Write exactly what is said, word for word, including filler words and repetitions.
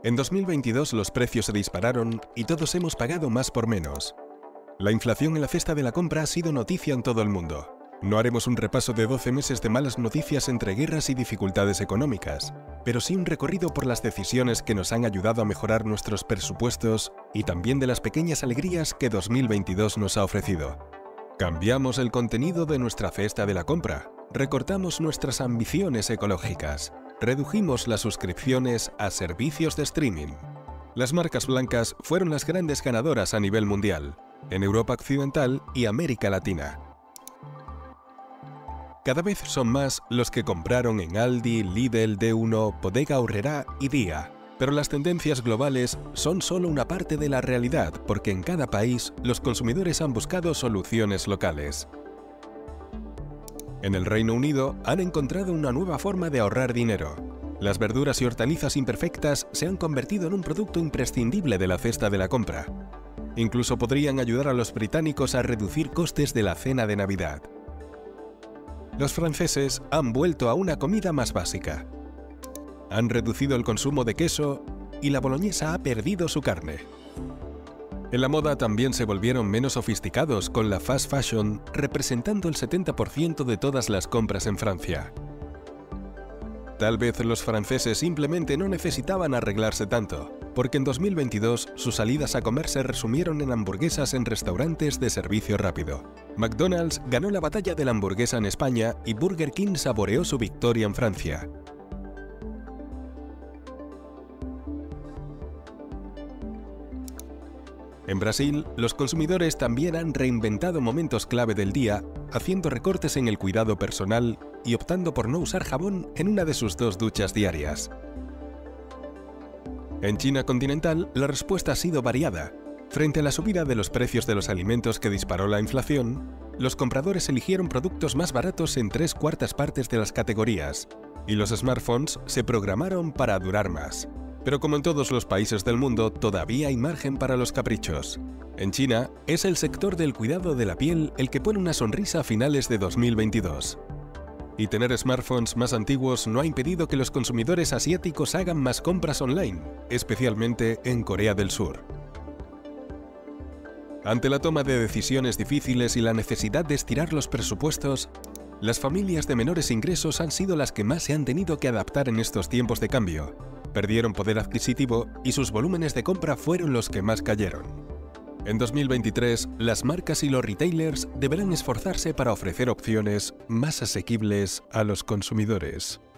En dos mil veintidós los precios se dispararon y todos hemos pagado más por menos. La inflación en la cesta de la compra ha sido noticia en todo el mundo. No haremos un repaso de doce meses de malas noticias entre guerras y dificultades económicas, pero sí un recorrido por las decisiones que nos han ayudado a mejorar nuestros presupuestos y también de las pequeñas alegrías que dos mil veintidós nos ha ofrecido. Cambiamos el contenido de nuestra cesta de la compra, recortamos nuestras ambiciones ecológicas, redujimos las suscripciones a servicios de streaming. Las marcas blancas fueron las grandes ganadoras a nivel mundial, en Europa Occidental y América Latina. Cada vez son más los que compraron en Aldi, Lidl, D uno, Bodega Aurrerá y Día. Pero las tendencias globales son solo una parte de la realidad porque en cada país los consumidores han buscado soluciones locales. En el Reino Unido han encontrado una nueva forma de ahorrar dinero. Las verduras y hortalizas imperfectas se han convertido en un producto imprescindible de la cesta de la compra. Incluso podrían ayudar a los británicos a reducir costes de la cena de Navidad. Los franceses han vuelto a una comida más básica. Han reducido el consumo de queso y la boloñesa ha perdido su carne. En la moda también se volvieron menos sofisticados con la fast fashion representando el setenta por ciento de todas las compras en Francia. Tal vez los franceses simplemente no necesitaban arreglarse tanto, porque en dos mil veintidós sus salidas a comer se resumieron en hamburguesas en restaurantes de servicio rápido. McDonald's ganó la batalla de la hamburguesa en España y Burger King saboreó su victoria en Francia. En Brasil, los consumidores también han reinventado momentos clave del día, haciendo recortes en el cuidado personal y optando por no usar jabón en una de sus dos duchas diarias. En China continental, la respuesta ha sido variada. Frente a la subida de los precios de los alimentos que disparó la inflación, los compradores eligieron productos más baratos en tres cuartas partes de las categorías, y los smartphones se programaron para durar más. Pero como en todos los países del mundo, todavía hay margen para los caprichos. En China, es el sector del cuidado de la piel el que pone una sonrisa a finales de dos mil veintidós. Y tener smartphones más antiguos no ha impedido que los consumidores asiáticos hagan más compras online, especialmente en Corea del Sur. Ante la toma de decisiones difíciles y la necesidad de estirar los presupuestos, las familias de menores ingresos han sido las que más se han tenido que adaptar en estos tiempos de cambio. Perdieron poder adquisitivo y sus volúmenes de compra fueron los que más cayeron. En dos mil veintitrés, las marcas y los retailers deberán esforzarse para ofrecer opciones más asequibles a los consumidores.